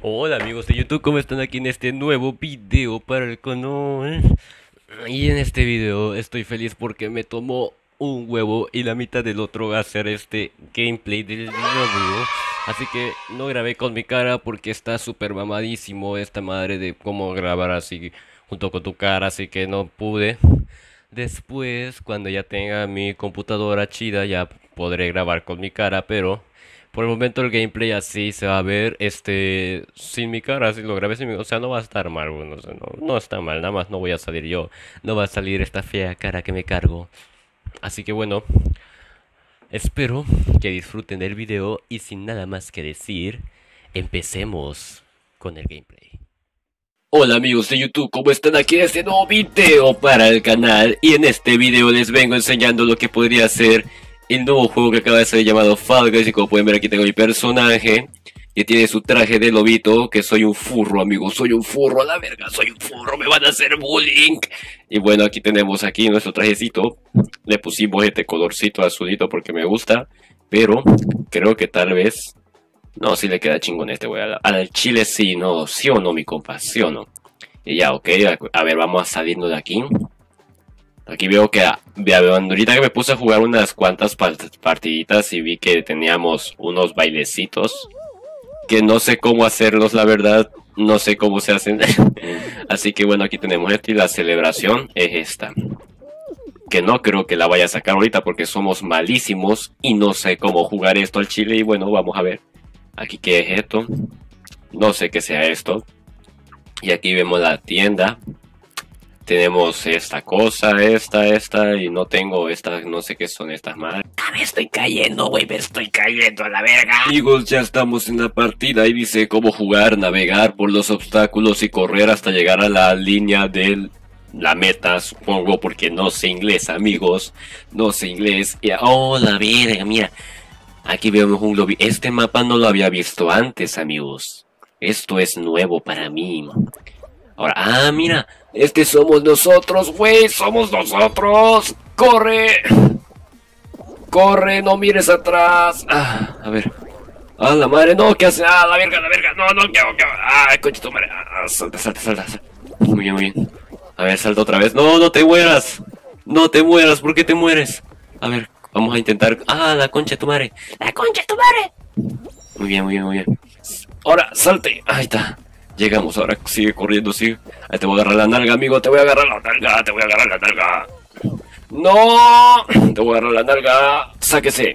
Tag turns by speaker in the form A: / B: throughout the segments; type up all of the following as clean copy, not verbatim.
A: Hola amigos de YouTube, ¿cómo están aquí en este nuevo video para el canal? Y en este video estoy feliz porque me tomó un huevo y la mitad del otro va a hacer este gameplay del video. Así que no grabé con mi cara porque está súper mamadísimo esta madre de cómo grabar así junto con tu cara, así que no pude. Después, cuando ya tenga mi computadora chida, ya podré grabar con mi cara, pero por el momento el gameplay así se va a ver, sin mi cara, si lo grabé sin mi, o sea, no va a estar mal, bueno, o sea, no está mal, nada más no voy a salir yo, no va a salir esta fea cara que me cargo. Así que bueno, espero que disfruten del video y sin nada más que decir, empecemos con el gameplay. Hola amigos de YouTube, ¿cómo están? Aquí en este nuevo video para el canal. Y en este video les vengo enseñando lo que podría ser el nuevo juego que acaba de ser llamado Fall Guys. Y como pueden ver, aquí tengo mi personaje que tiene su traje de lobito. Que soy un furro, amigos, soy un furro, a la verga, soy un furro, me van a hacer bullying. Y bueno, aquí tenemos aquí nuestro trajecito. Le pusimos este colorcito azulito porque me gusta, pero creo que tal vez... No, sí le queda chingón este, güey. Al chile sí, no, sí o no, mi compa, sí o no. Y ya, ok, a ver, vamos a salirnos de aquí. Aquí veo que, ahorita que me puse a jugar unas cuantas partiditas y vi que teníamos unos bailecitos. Que no sé cómo hacerlos, la verdad, no sé cómo se hacen. Así que bueno, aquí tenemos esto y la celebración es esta. Que no creo que la vaya a sacar ahorita porque somos malísimos y no sé cómo jugar esto al chile. Y bueno, vamos a ver. Aquí qué es esto, no sé qué sea esto. Y aquí vemos la tienda. Tenemos esta cosa, esta, y no tengo estas, no sé qué son estas madres. Me estoy cayendo, güey, me estoy cayendo a la verga. Amigos, ya estamos en la partida y dice cómo jugar, navegar por los obstáculos y correr hasta llegar a la línea de la meta, supongo, porque no sé inglés, amigos. No sé inglés. Y, oh, la verga, mira. Aquí vemos un lobby. Este mapa no lo había visto antes, amigos. Esto es nuevo para mí. Ahora, ah, mira. Este somos nosotros, güey. Somos nosotros. ¡Corre! ¡Corre! No mires atrás. Ah, a ver. Ah, la madre, no. ¿Qué hace? Ah, la verga, la verga. No, no, ¿qué hago? Ah, coche tu madre. Ah, salta, salta, salta. Muy bien, muy bien. A ver, salta otra vez. No, no te mueras. No te mueras. ¿Por qué te mueres? A ver. Vamos a intentar... ¡Ah, la concha de tu madre! ¡La concha de tu madre! Muy bien, muy bien, muy bien. Ahora, salte. Ahí está. Llegamos, ahora sigue corriendo, sigue. Ahí te voy a agarrar la nalga, amigo. Te voy a agarrar la nalga, te voy a agarrar la nalga. ¡No! Te voy a agarrar la nalga. Sáquese.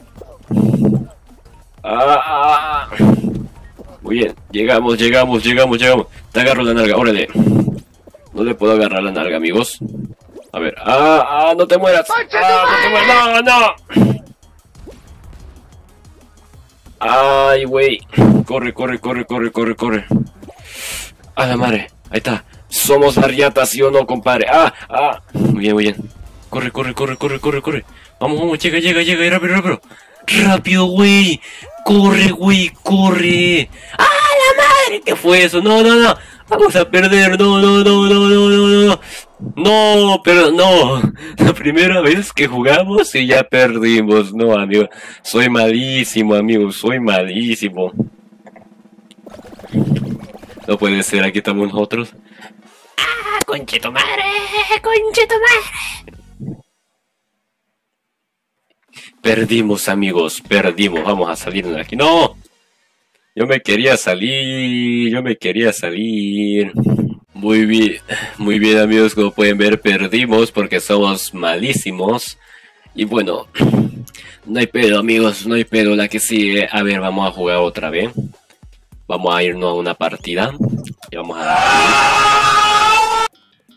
A: Ah. Muy bien. Llegamos. Te agarro la nalga, órale. No le puedo agarrar la nalga, amigos. A ver, no te mueras. No te mueras, no. Ay, güey. Corre. A la madre, ahí está. Somos la riata, ¿sí o no, compadre? Muy bien. Corre. Vamos, llega, rápido. Rápido, güey. Corre. ¡Ah, la madre! ¿Qué fue eso? No. Vamos a perder, no. No, pero no. La primera vez que jugamos y ya perdimos. No, amigo. Soy malísimo, amigo. Soy malísimo. No puede ser, aquí estamos nosotros. ¡Ah, conchito madre! Perdimos, amigos. Perdimos. Vamos a salir de aquí. ¡No! Yo me quería salir. Muy bien amigos, como pueden ver perdimos porque somos malísimos. Y bueno, no hay pedo amigos, no hay pedo, la que sigue. A ver, vamos a jugar otra vez. Vamos a irnos a una partida. Y vamos a dar...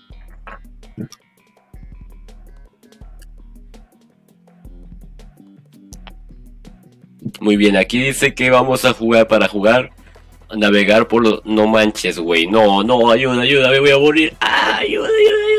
A: Muy bien, aquí dice que vamos a jugar navegar por los... No manches, güey. No, ayuda, me voy a morir. Ayuda.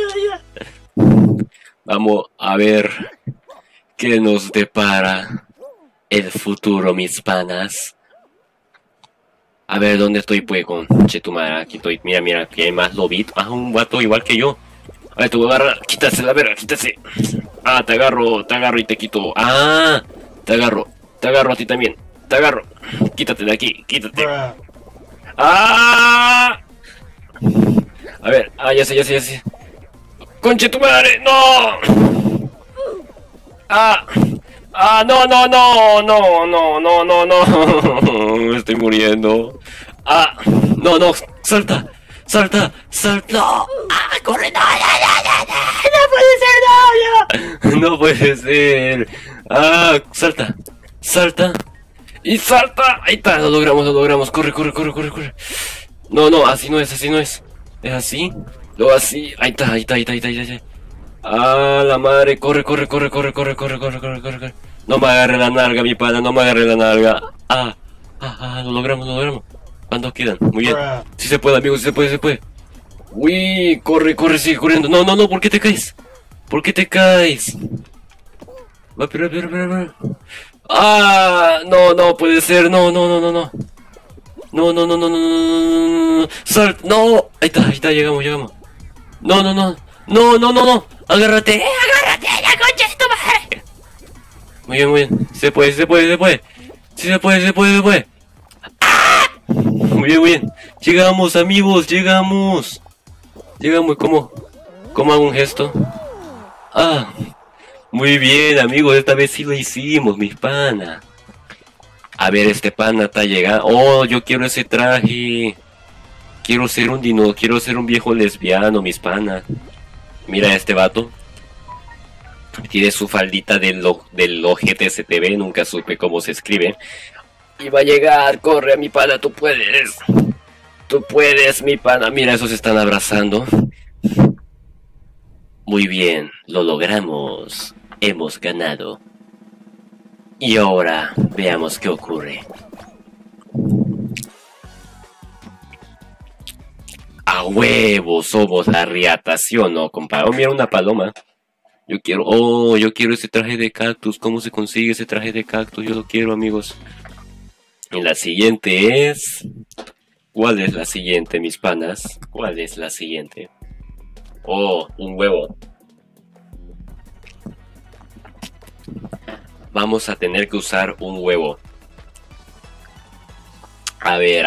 A: Vamos a ver qué nos depara el futuro, mis panas. A ver, ¿dónde estoy, pues? Con Chetumara, aquí estoy. Mira, aquí hay más lobitos. Un guato igual que yo. A ver, te voy a agarrar. Quítase la verga, quítase. Te agarro y te quito. Te agarro a ti también. Te agarro. Quítate de aquí, quítate. ¡Ah! A ver, ya sé, ya sé, ya sé. ¡Conche tu madre! ¡No! ¡Ah! ¡Ah, no, no, no! ¡No, no, no, no, no! Me estoy muriendo. ¡Ah! ¡No, no! ¡Salta! ¡Salta! ¡Salta! ¡Ah! ¡Corre! ¡No, no, no, no, no! ¡No puede ser! ¡No, ya! ¡No puede ser! ¡Ah! ¡Salta! ¡Salta! ¡Y salta! Ahí está, lo logramos, lo logramos. Corre, corre, corre, corre, corre. No, no, así no es, así no es. ¿Es así? Luego así. Ahí está, ahí está, ahí está, ahí está, ahí está. ¡Ah, la madre! Corre, corre, corre, corre, corre, corre, corre, corre, corre, corre. No me agarre la nalga, mi pana, no me agarre la nalga. Lo logramos, lo logramos. ¿Cuántos quedan? Muy bien. Sí se puede, amigo, sí se puede, sí se puede. Uy, corre, corre, sigue corriendo. No, no, no, ¿por qué te caes? ¿Por qué te caes? Va, espera. No, no puede ser, no, no, no, no, no. No, no, no, no, no, no, no, no, ahí está, llegamos, llegamos. No, no, no, no, no, no, no, agárrate, la concha de tu madre. Muy bien, muy bien, se puede, se puede, se puede. Sí se puede, se puede, se puede. Muy bien, muy bien. Llegamos, amigos, llegamos. Llegamos, ¿cómo hago un gesto? Muy bien, amigos, esta vez sí lo hicimos, mis panas. A ver, este pana está llegando. Oh, yo quiero ese traje. Quiero ser un quiero ser un viejo lesbiano, mis panas. Mira este vato. Tiene su faldita del OGTSTV, nunca supe cómo se escribe. Y va a llegar, corre, mi pana, tú puedes. Tú puedes, mi pana. Mira, esos se están abrazando. Muy bien, lo logramos. Hemos ganado. Y ahora, veamos qué ocurre. A huevo, somos la riata, ¿sí o no, compadre? Oh, mira una paloma. Yo quiero ese traje de cactus. ¿Cómo se consigue ese traje de cactus? Yo lo quiero, amigos. Y la siguiente es... ¿Cuál es la siguiente, mis panas? ¿Cuál es la siguiente? Oh, un huevo. Vamos a tener que usar un huevo. A ver.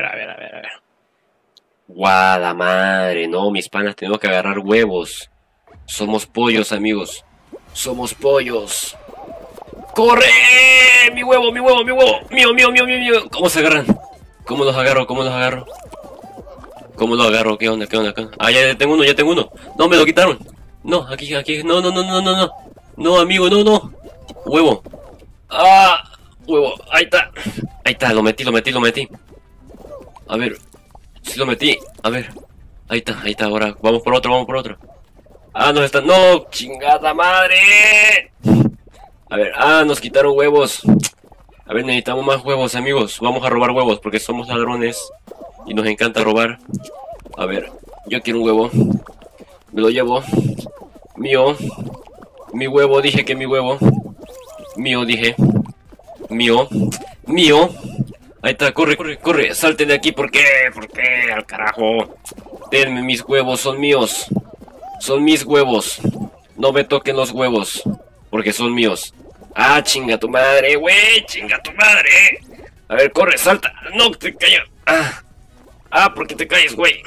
A: Guada madre, no, mis panas, tenemos que agarrar huevos. Somos pollos, amigos. Somos pollos. ¡Corre! ¡Mi huevo, mi huevo, mi huevo! ¡Mío! ¿Cómo se agarran? ¿Cómo los agarro? ¿Cómo los agarro? ¿Cómo los agarro? ¿Qué onda? ¿Qué onda? Ah, ya tengo uno, ya tengo uno. No, me lo quitaron. No, aquí. No. No, amigo, no. Huevo. Huevo. Ahí está, lo metí. A ver. Sí lo metí. A ver. Ahí está. Ahora vamos por otro. No está. No, chingada madre. A ver. Nos quitaron huevos. A ver, necesitamos más huevos, amigos. Vamos a robar huevos porque somos ladrones y nos encanta robar. A ver, yo quiero un huevo. Me lo llevo. Mío. Mi huevo, dije que mi huevo. Mío, dije. Mío. Ahí está, corre. Salte de aquí, ¿por qué? Al carajo. Denme mis huevos, son míos. Son mis huevos. No me toquen los huevos, porque son míos. Chinga tu madre, güey. Chinga tu madre. A ver, corre, salta. No, te calles. ¿Por qué te calles, güey?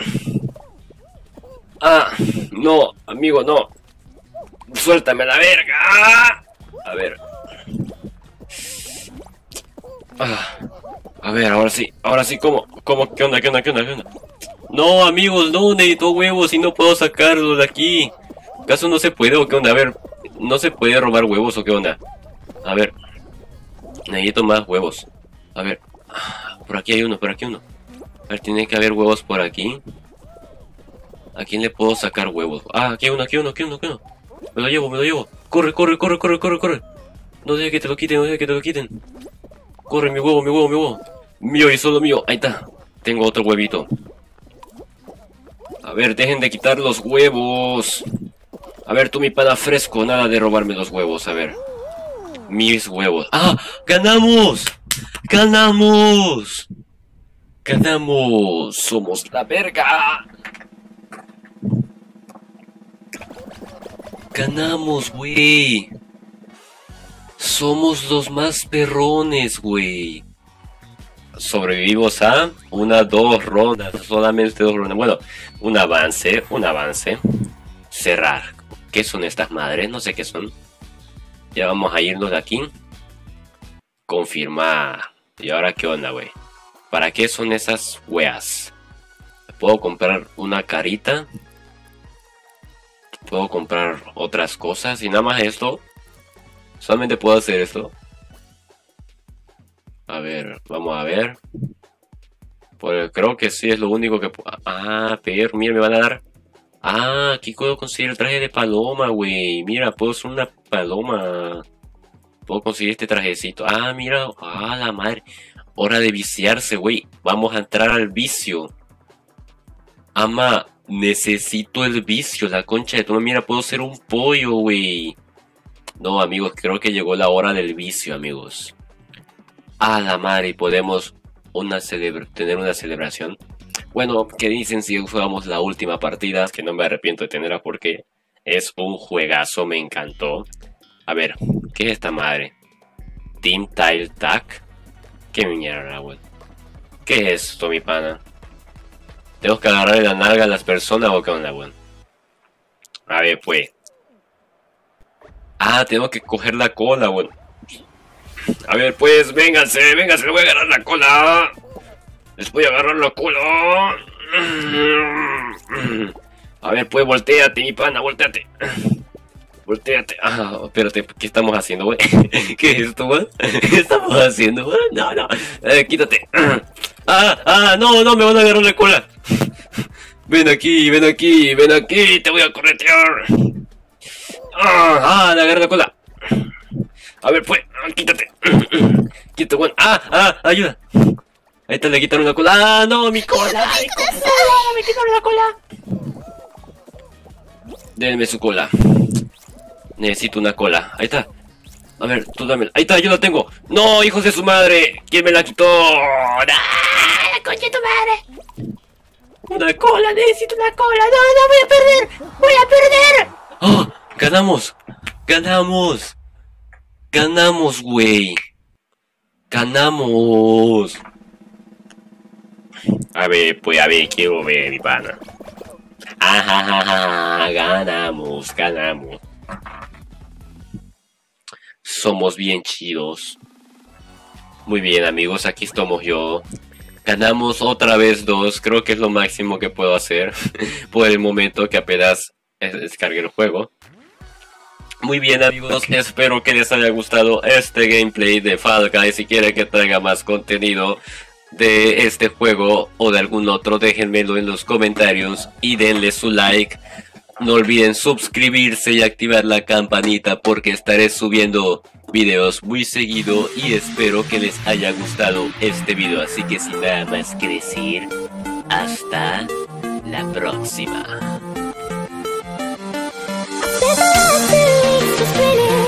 A: No, amigo, no. Suéltame la verga. A ver. A ver, ahora sí, ¿cómo? ¿Qué onda? No, amigos, no, necesito huevos y no puedo sacarlos de aquí. ¿Acaso no se puede o qué onda? A ver, ¿no se puede robar huevos o qué onda? A ver, necesito más huevos. A ver, por aquí hay uno. A ver, tiene que haber huevos por aquí. ¿A quién le puedo sacar huevos? Aquí hay uno. Me lo llevo. Corre. No dejes que te lo quiten, Corre, mi huevo. Mío y solo mío. Ahí está. Tengo otro huevito. A ver, dejen de quitar los huevos. A ver, tú, mi pana fresco, nada de robarme los huevos. A ver. Mis huevos. ¡Ganamos! Somos la verga. Ganamos, güey. Somos los más perrones, güey. sobrevivimos a dos rondas, solamente 2 rondas. Bueno, un avance. Cerrar. ¿Qué son estas madres? No sé qué son. Ya vamos a irnos de aquí. Confirmar. ¿Y ahora qué onda, güey? ¿Para qué son esas weas? ¿Puedo comprar una carita? ¿Puedo comprar otras cosas? Y nada más esto. Solamente puedo hacer esto. A ver, vamos a ver. Pues creo que sí es lo único que puedo. Ah, pero mira, me van a dar. Ah, aquí puedo conseguir el traje de paloma, güey. Mira, puedo ser una paloma. Puedo conseguir este trajecito. Ah, mira. Ah, la madre. Hora de viciarse, güey. Vamos a entrar al vicio. Ama, necesito el vicio. La concha de tu madre. Mira, puedo ser un pollo, güey. No, amigos, creo que llegó la hora del vicio, amigos. A la madre, podemos tener una celebración. Bueno, ¿qué dicen si jugamos la última partida? Que no me arrepiento de tenerla porque es un juegazo, me encantó. A ver, ¿qué es esta madre? Team Tile Tag. ¿Qué mierda, güey? ¿Qué es esto, mi pana? ¿Tengo que agarrarle la nalga a las personas o qué onda, güey? A ver, pues. Ah, tengo que coger la cola, güey. A ver, pues, vénganse, les voy a agarrar la cola. Les voy a agarrar la cola. A ver, pues, volteate, mi pana, volteate. Volteate. Ah, espérate, ¿qué estamos haciendo, güey? ¿Qué es esto, güey? ¿Qué estamos haciendo, güey? No. Quítate. No, me van a agarrar la cola. Ven aquí, te voy a corretear. Le agarré la cola. A ver, pues, quítate. Quítate, güey. Ayuda. Ahí te le quitaron la cola. No, mi cola. Me quitaron la cola. Denme su cola. Necesito una cola. Ahí está. A ver, tú dame. Ahí está, yo la tengo. No, hijos de su madre. ¿Quién me la quitó? ¡La concha de tu madre! Una cola, necesito una cola. No, voy a perder. Voy a perder. ¡Oh! Ganamos. Ganamos, güey. Ganamos. A ver, pues, quiero ver, mi pana. Ganamos. Somos bien chidos. Muy bien, amigos, aquí estamos yo. Ganamos otra vez 2, creo que es lo máximo que puedo hacer por el momento que apenas descargué el juego. Muy bien, amigos, espero que les haya gustado este gameplay de Fall Guys. Si quieren que traiga más contenido de este juego o de algún otro, déjenmelo en los comentarios y denle su like. No olviden suscribirse y activar la campanita porque estaré subiendo videos muy seguido y espero que les haya gustado este video. Así que sin nada más que decir, hasta la próxima.